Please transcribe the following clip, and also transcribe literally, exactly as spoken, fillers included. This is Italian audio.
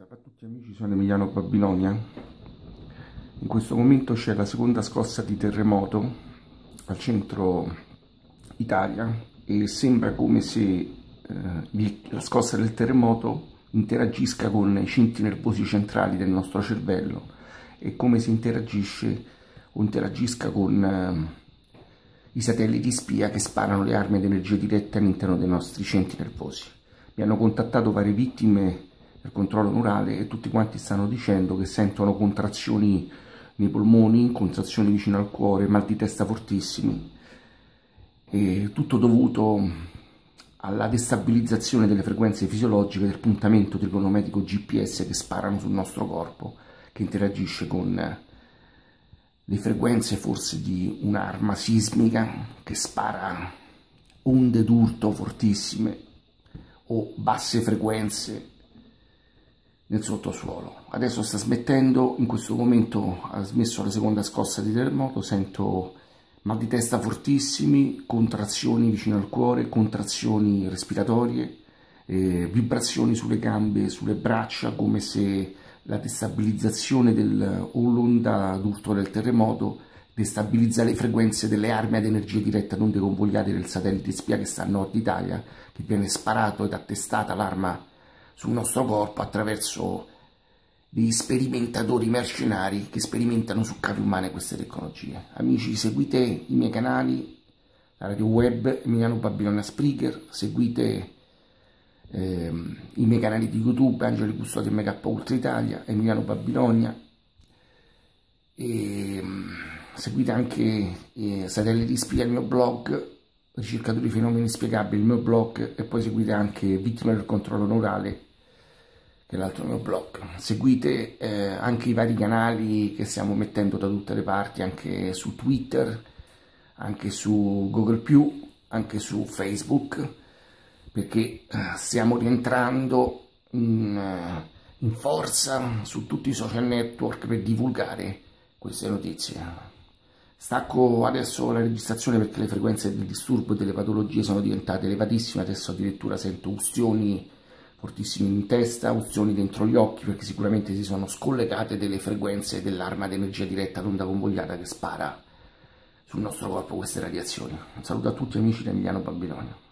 Salve a tutti amici, sono Emiliano Babilonia. In questo momento c'è la seconda scossa di terremoto al centro Italia e sembra come se eh, la scossa del terremoto interagisca con i centri nervosi centrali del nostro cervello e come se interagisce o interagisca con eh, i satelliti spia che sparano le armi ad energia diretta all'interno dei nostri centri nervosi. Mi hanno contattato varie vittime del controllo neurale e tutti quanti stanno dicendo che sentono contrazioni nei polmoni, contrazioni vicino al cuore, mal di testa fortissimi, e tutto dovuto alla destabilizzazione delle frequenze fisiologiche del puntamento trigonometrico G P S che sparano sul nostro corpo, che interagisce con le frequenze forse di un'arma sismica che spara onde d'urto fortissime o basse frequenze nel sottosuolo. Adesso sta smettendo, in questo momento ha smesso la seconda scossa di terremoto, sento mal di testa fortissimi, contrazioni vicino al cuore, contrazioni respiratorie, eh, vibrazioni sulle gambe, sulle braccia, come se la destabilizzazione del, o l'onda d'urto del terremoto destabilizza le frequenze delle armi ad energia diretta non deconvogliate del satellite spia che sta a nord Italia, che viene sparato ed attestata l'arma sul nostro corpo attraverso degli sperimentatori mercenari che sperimentano su capi umane queste tecnologie. Amici, seguite i miei canali, la radio web Emiliano Babilonia Spreaker, seguite ehm, i miei canali di YouTube Angeli Custodi e M K Ultra Italia, Emiliano Babilonia, e ehm, seguite anche eh, Satelliti Spia, il mio blog, Ricercatori Fenomeni Inspiegabili, il mio blog, e poi seguite anche Vittime del Controllo Neurale, che è l'altro mio blog. Seguite eh, anche i vari canali che stiamo mettendo da tutte le parti, anche su Twitter, anche su Google più, anche su Facebook, perché eh, stiamo rientrando in, uh, in forza su tutti i social network per divulgare queste notizie. Stacco adesso la registrazione perché le frequenze del disturbo e delle patologie sono diventate elevatissime, adesso addirittura sento ustioni fortissimi in testa, ustioni dentro gli occhi, perché sicuramente si sono scollegate delle frequenze dell'arma ad energia diretta ad onda convogliata che spara sul nostro corpo queste radiazioni. Un saluto a tutti amici da Emiliano Babilonia.